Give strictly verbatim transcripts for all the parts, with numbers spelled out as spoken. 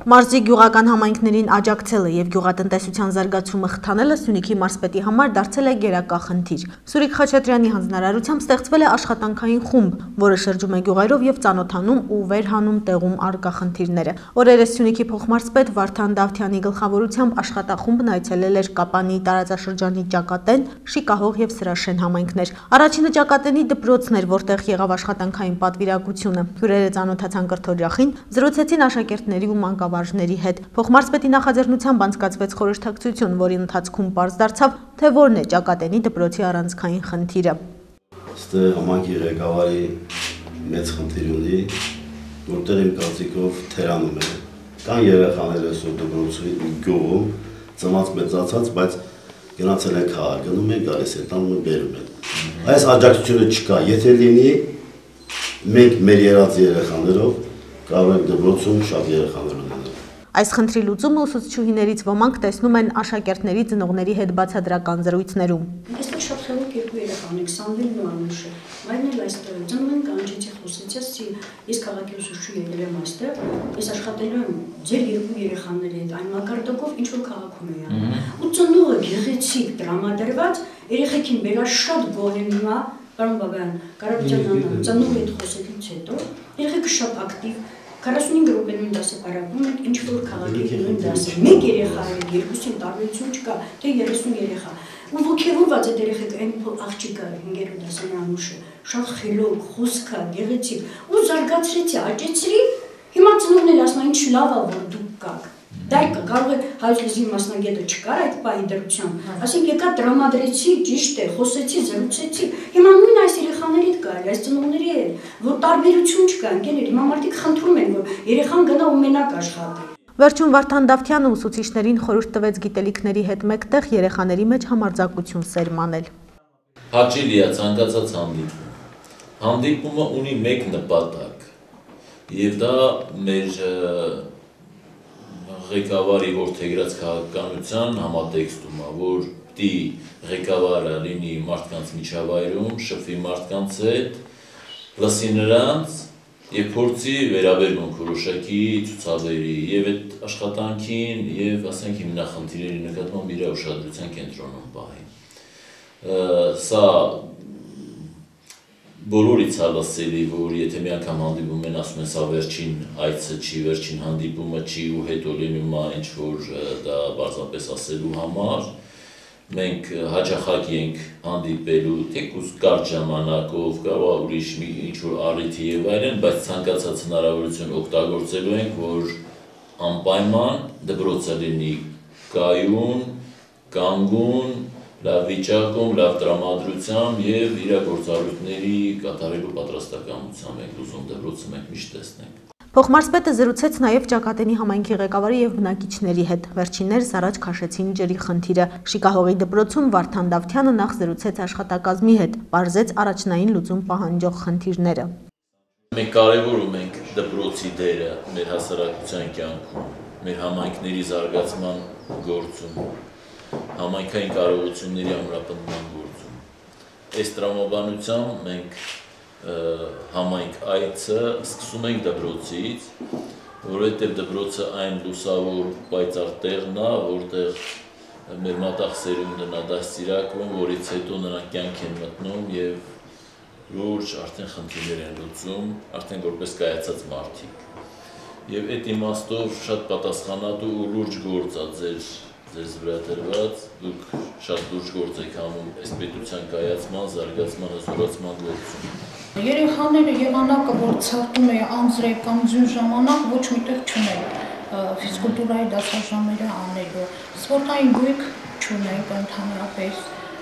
Մարզի գյուղական համայնքներին աջակցելը եւ գյուղատնտեսության զարգացումը խթանելը Սյունիքի մարզպետի համար դարձել է գերակա խնդիր։ Սուրիկ Խաչատրյանի հանձնարարությամբ ստեղծվել է աշխատանքային խումբ, որը շրջում է գյուղերով եւ ծանոթանում ու վերհանում տեղում առկա խնդիրները։ Օրերս Սյունիքի փոխմարզպետ Վարդան Դավթյանի գլխավորությամբ աշխատախումբն այցելել էր Կապանի տարածաշրջանի Ճակատեն, Շիկահող եւ Սրաշեն համայնքներ։ Առաջինը Ճակատենի դպրոցն էր, որտեղ եղավ աշխատանքային պատվիրակությունը։ Հյուրերը ծանոթացան կրթօրյախին, զրուցեցին աշակերտների ու մանկավարժների հետ։ Փոխմարզպետի նախաձեռնությամբ անցկացվեց խորհրդակցություն, որի ընթացքում պարզ դարձավ, թե որն է Ճակատենի դպրոցի առանցքային խնդիրը։ Այստեղ համայնքի ղեկավարի մեծ խնդիր ունի, որտեղ իմ կարծիքով թերանում է։ Կան երեխաներ այսօր դպրոցի գյուղում, ծնված մեծացած, բայց գնացել են քաղաք, գնում են, գալիս են, տանում են, բերում են։ Այս աջակցությունը չկա, եթե լինի, մենք մեր եղած երեխաներով կարող ենք դպրոցում շատ երեխաներ ունենալ։ Այս խնդրի լուծումը ուսուցչուհիներից ոմանք տեսնում են աշակերտների ծնողների հետ բացատրական զրույցներում։ Այստեղ շատ խելոք երկու երեխաներ, Սամվելն ու Անուշը, մայրն էլ այստեղ ծնում են, կանչեցի խոսեցի, ասի, ես քաղաքի ուսուցչու եկել եմ այստեղ, ես աշխատելու եմ ձեր երկու երեխաների հետ, այն մակարդակով ինչ որ քաղաքում եմ։ Ու ծնողը գեղեցիկ տրամադրված, երեխեքին բերած շատ գոհ եմ հիմա, պարոն Բաբայան, Կարապետյան Աննան, ծնողի հետ խոսելուց հետո, երեխեքը շատ ակտիվ, քառասունհինգ րոպե նույն դասը պարապում ենք, ինչ որ քաղաքի նույն դասը, մեկ երեխա է, երկուսին տարբերություն չկա, թե երեսուն երեխա։ Ու ոգևորված այդ երեխեքը այն աղջիկը հինգերորդ դասարանի Անուշը, շատ խելոք, խոսքա, գեղեցիկ, ու զարգացրեցի, աճեցրի, հիմա ծնողն էլ ասում են, ինչ լավ է, որ դուք կաք։ Դա կարող է հայոց լեզվի մասնագետը չկար այդ պահի դրությամբ, ասենք եկա տրամադրեցի, ճիշտ է, խոսեցի, զրուցեցի, հիմա նույն այս երեխաների հետ կարելի, այս ծնողների հետ, որ տարբերություն չկա, ընկերներ, հիմա մարդիկ խնդրում են, որ երեխան գնա ու մենակ աշխատի։ Վերջում Վարդան Դավթյանը ուսուցիչներին խորհուրդ տվեց գիտելիքների հետ մեկտեղ երեխաների մեջ համարձակություն սերմանել։ Հաճելի է ցանկացած հանդիպում։ Հանդիպումը ունի մեկ նպատակ, եւ դա մեր ղեկավարի որդեգրած քաղաքականության համատեքստում է, որ պիտի ղեկավարը լինի մարդկանց միջավայրում, շփվի մարդկանց հետ, լսի նրանց եւ փորձի վերաբերմունք որոշակի ցուցաբերի եւ այդ աշխատանքին եւ ասենք հիմնախնդիրների նկատմամբ իր ուշադրության կենտրոնում պահի։ Սա բոլորից է լսելի, որ եթե մի անգամ հանդիպում են, ասում են սա վերջին այցը չի, վերջին հանդիպումը չի ու հետո լինում է ինչ որ դա բարձրապես ասելու համար, մենք հաճախակ ենք հանդիպելու թեկուզ կարճ ժամանակով, կարող ուրիշ մի ինչ որ առիթի եւ այլն, բայց ցանկացած հնարավորություն օգտագործելու ենք, որ անպայման դպրոցը լինի կայուն, կանգուն, լավ վիճակում, լավ տրամադրությամբ եւ իր գործառույթների կատարելու պատրաստակամությամբ ենք ուզում դպրոցը մենք միշտ տեսնենք։ Փոխմարզպետը զրուցեց նաև Ճակատենի համայնքի ղեկավարի եւ բնակիչների հետ։ Վերջիններս առաջ քաշեցին ջրի խնդիրը։ Շիկահողի դպրոցում Վարդան Դավթյանը նախ զրուցեց աշխատակազմի հետ, բարձեց առաջնային լուծում պահանջող խնդիրները։ Մենք կարևորում ենք դպրոցի դերը մեր հասարակության կյանքում, մեր համայնքների զարգացման գործում, համայնքային կարողությունների ամրապնդման գործում։ Այս տրամաբանությամբ մենք համայնք այցը սկսում ենք դպրոցից, որովհետև դպրոցը այն լուսավոր պայծառ տեղն է, որտեղ մեր մատաղ սերունդն է դաստիարակվում, որից հետո նրանք կյանք են մտնում եւ լուրջ արդեն խնդիրներ են լուծում, արդեն որպես կայացած մարդիկ։ Եվ այդ իմաստով շատ պատասխանատու ու լուրջ գործ է ձեր ձեզ վրա դրված, դուք շատ լուրջ գործ եք անում այս պետության կայացման, զարգացման, հզորացման գործում։ Երեխաները եղանակը, որ ցարտում է անձրև կամ ձյուն ժամանակ, ոչ միտեղ չունեն ֆիզկուլտուրայի դասաժամերը անելու, սպորտային գույք չունենք ընդհանրապես։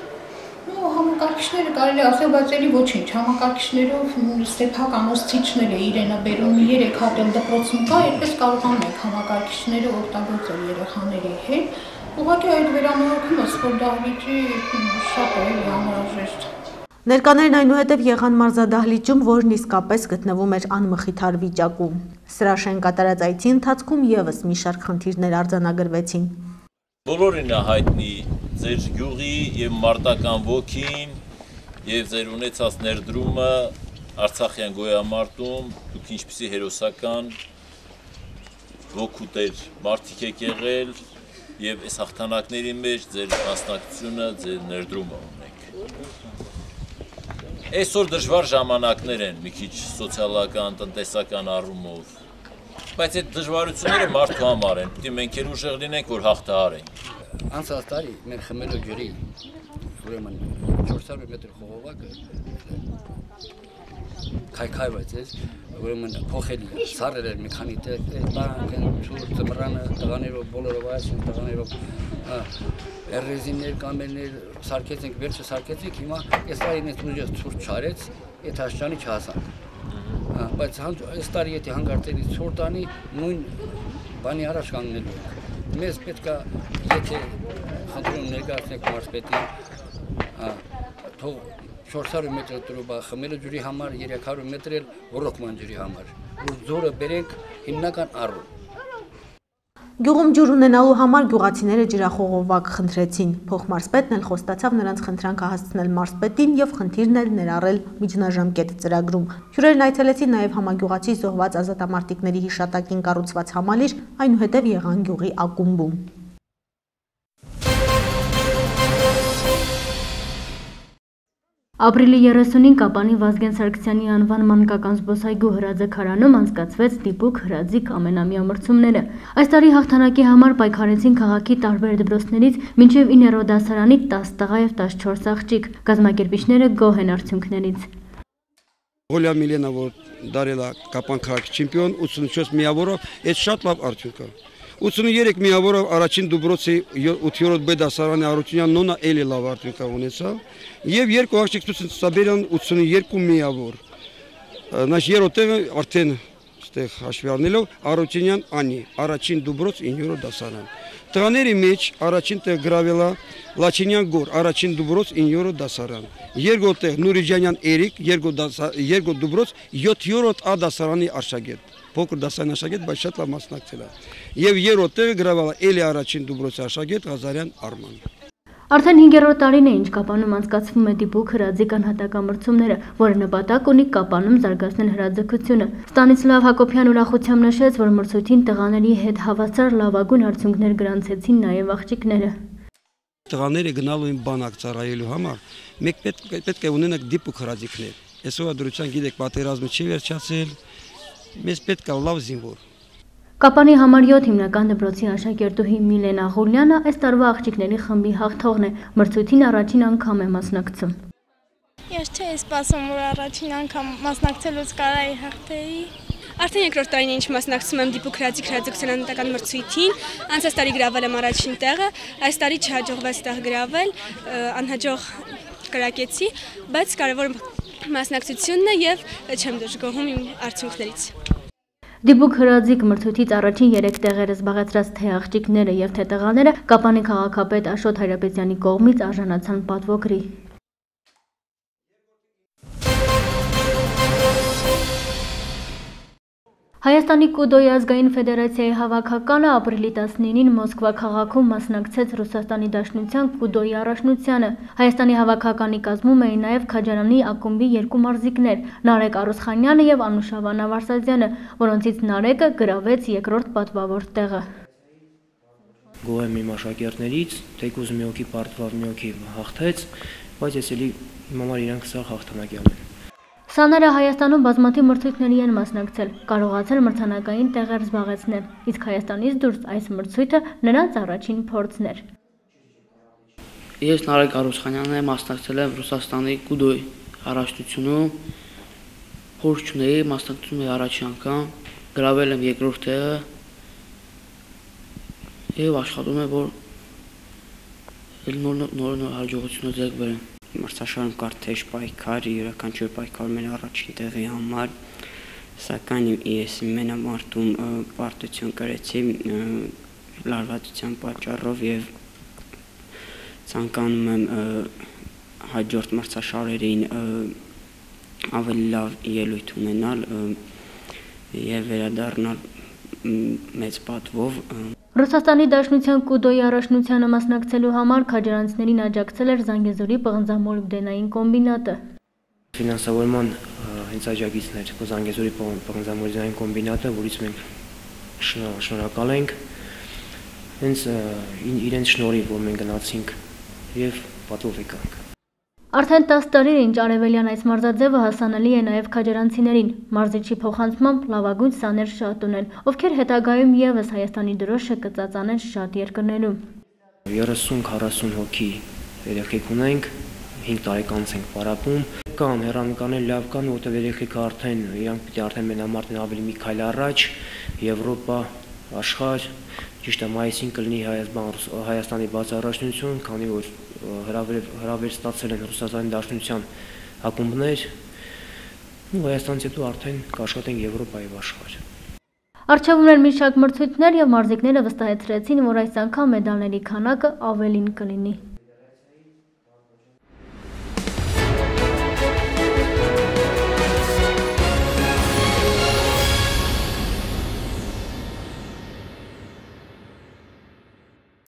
Ու համակարգիչները կարելի ասել, բայց էլի ոչինչ, համակարգիչներով սեփական ոսցիչները իրենը բերում երեք հատ էլ դպրոցում կա, այդպես կարողանում ենք համակարգիչները օգտագործել երեխաների հետ։ Ուղղակի այդ վերանորոգումը սպորտ դահլիճի շատ է անհրաժեշտ։ Ներկաներն այնուհետև եղան մարզադահլիճում, որն իսկապես գտնվում էր անմխիթար վիճակում։ Սրաշեն կատարած այցի ընթացքում ևս մի շարք խնդիրներ արձանագրվեցին։ Բոլորին է հայտնի ձեր գյուղի եւ մարտական ոգին եւ ձեր ունեցած ներդրումը Արցախյան գոյամարտում, դուք ինչպիսի հերոսական ոգուտեր մարդիկ եք եղել եւ այս հաղթանակների մեջ ձեր մասնակցությունը, ձեր ներդրումը ունեք։ Այսօր դժվար ժամանակներ են մի քիչ սոցիալական, տնտեսական առումով, բայց այդ դժվարությունները մարդու համար են, պիտի մենք էլ ուժեղ լինենք, որ հաղթահարենք։ Անցած տարի մեր խմելու ջրի ուրեմն չորս հարյուր մետր խողովակը քայքայված է, ուրեմն փոխելի սարեր էր մի քանի տեղ, տանք են ցուրտ ծմրանը, տղաներով բոլորով այսին տղաներով ռեզիններ, կամերներ սարքեցինք, վերջը սարքեցինք, հիմա այս տարին այս ուժեղ ցուրտ չարեց, այդ հաշճանի չհասանք։ Բայց այս տարի եթե հանգարտելի ցուրտ անի, նույն բանի առաջ կանգնելու ենք։ Մեզ պետք է եթե խնդրում ներկայացնենք մարզպետին, թող չորս հարյուր մետր տրուբա խմելու ջրի համար, երեք հարյուր մետր էլ ռոկման ջրի համար, որ ձորը բերենք հիմնական առում։ Գյուղում ջուր ունենալու համար գյուղացիները ջրախողովակ խնդրեցին։ Փոխմարզպետն էլ խոստացավ նրանց խնդրանքը հասցնել մարզպետին եւ խնդիրն էլ ներառել միջնաժամկետ ծրագրում։ Հյուրերն այցելեցին նաեւ համագյուղացի զոհված ազատամարտիկների հիշատակին կառուցված համալիր, այնուհետեւ եղան գյուղի ակումբում։ Ապրիլի երեսունին Կապանի Վազգեն Սարգսյանի անվան մանկական զբոսայգու հրաձգարանում անցկացվեց դիպուկ հրաձիգ ամենամյա մրցումները։ Այս տարի հաղթանակի համար պայքարեցին քաղաքի տարբեր դպրոցներից մինչև իններորդ դասարանի տասը տղա եւ տասնչորս աղջիկ։ Կազմակերպիչները գոհ են արդյունքներից։ Հոլյա Միլենա, որ դարել է Կապան քաղաքի չեմպիոն, ութսունչորս միավորով, այդ շատ լավ արդյունք է։ ութսունուերեք միավորով առաջին դպրոցի ութերորդ B դասարանի Արությունյան նոնա էլի լավ արդյունք ունեցավ եւ երկու աղջիկ ցուցաբերան ութսունուերեք միավոր։ Նաշ երրորդը արդեն այստեղ հաշվի առնելով Արությունյան Անի, առաջին դպրոց իններորդ դասարան։ Տղաների մեջ առաջին տեղ գրավել է Լաչինյան Գոր, առաջին դպրոց իններորդ դասարան։ Երկրորդ տեղ Նուրիջանյան Էրիկ, երկրորդ դպրոց յոթերորդ A դասարանի աշակերտ։ Փոքր դասարանի աշակերտ, բայց շատ լավ մասնակցել է։ Եվ երրորդ տեղը գրավել է էլի առաջին դպրոցի աշակերտ Ղազարյան Արման։ Արդեն հինգերորդ տարին է ինչ Կապանում անցկացվում է դիպուկ հրաձիգ անհատական մրցումները, որը նպատակ ունի Կապանում զարգացնել հրաձգությունը։ Ստանիսլավ Հակոբյան ուրախությամբ նշեց, որ մրցույթին տղաների հետ հավասար լավագույն արդյունքներ գրանցեցին նաև աղջիկները։ Տղաները գնալու են բանակ ծառայելու համար, մեկ պետք է ունենանք դիպուկ հրաձիգներ։ Այսօր դրության գիտեք պատերազմը չի վերջացել, մեզ պետք է լավ զինվոր։ Կապանի համար յոթ հիմնական դպրոցի աշակերտուհի Միլենա Ղուլյանը այս տարվա աղջիկների խմբի հաղթողն է, մրցույթին առաջին անգամ է մասնակցում։ Ես չէի սպասում, որ առաջին անգամ մասնակցելուց կարայի հաղթեի։ Արդեն երկրորդ տարին ինչ մասնակցում եմ դիպուկ հրաձիգ հրաձգության անհատական մրցույթին, անցած տարի գրավել եմ առաջին տեղը, այս տարի չհաջողվեց տեղ գրավել, անհաջող կրակեցի, բայց կարևոր մասնակցությունն է եւ չեմ դժգոհում իմ արդյունքներից։ Դիպուկ հրաձիգ մրցույթից առաջին երեք տեղերը զբաղեցրած թե աղջիկները եւ թե տղաները Կապանի քաղաքապետ Աշոտ Հայրապետյանի կողմից արժանացան պատվոգրի։ Հայաստանի կուդոյի ազգային ֆեդերացիայի հավաքականը ապրիլի տասնինին Մոսկվա քաղաքում մասնակցեց Ռուսաստանի Դաշնության կուդոյի առաջնությանը։ Հայաստանի հավաքականի կազմում էին նաև Քաջարանի ակումբի երկու մարզիկներ՝ Նարեկ Արուսխանյանը եւ Անուշա Վանավարսազյանը, որոնցից Նարեկը գրավեց երկրորդ պատվավոր տեղը։ Գոհ եմ իմ աշակերտներից, թեկուզ մի հոգի պարտվավ, մի հոգի հաղթեց, բայց ես էլի իմ համար իրանք սա հաղթանակի ամեն։ Սաները Հայաստանում բազմաթիվ մրցույթների են մասնակցել, կարողացել մրցանակային տեղեր զբաղեցնել, իսկ Հայաստանից դուրս այս մրցույթը նրանց առաջին փորձն էր։ Ես Նարեկ Արուսխանյանն եմ, մասնակցել եմ Ռուսաստանի կուդոյի առաջնությունում, փորձ չունեի, մասնակցում եմ առաջին անգամ, գրավել եմ երկրորդ տեղը եւ աշխատում եմ, որ նոր նոր հաջողություններ ձեռք բերեմ։ Մրցաշարում կար թեժ պայքար, յուրաքանչյուր պայքարում էր առաջին տեղի համար, սակայն ես մենամարտում պարտություն կրեցի լարվածության պատճառով եւ ցանկանում եմ հաջորդ մրցաշարերին ավելի լավ ելույթ ունենալ եւ վերադառնալ մեծ պատվով։ Ռուսաստանի Դաշնության կուդոյի առաջնությանը մասնակցելու համար քաջարանցիներին աջակցել էր Զանգեզուրի պղնձամոլիբդենային կոմբինատը։ Ֆինանսավորման հենց աջակիցն էր Զանգեզուրի պղնձամոլիբդենային կոմբինատը, որից մենք շնորհակալ ենք հենց իրենց շնորհիվ, որ մենք գնացինք եւ պատվով եկանք։ Արդեն տասը տարի է, ինչ արևելյան այս մարզաձևը հասանելի է նաև քաջարանցիներին։ Մարզիչի փոխանցմամբ լավագույն սաներ շատ ունեն, ովքեր հետագայում եւս Հայաստանի դրոշը կծածանեն շատ երկրներում։ երեսուն քառասուն հոգի երեխեք ունենք, հինգ տարեկանից ենք պարապում։ Կան հեռանկարներ լավ կան, որտեղ երեխեքը արդեն իրանք պիտի արդեն մենամարտն ավելի մի քայլ առաջ, Եվրոպա, աշխարհ, ճիշտ է մայիսին կլինի Հայաստանի բացառաշնություն, քանի որ հրավեր ստացել են Ռուսաստանի Դաշնության ակումբներ, ու Հայաստանից հետո արդեն կաշխատեն Եվրոպա եւ աշխարհ։ Առջևում էր մի շարք մրցույթներ եւ մարզիկները վստահեցրեցին, որ այս անգամ մեդալների քանակը ավելին կլինի։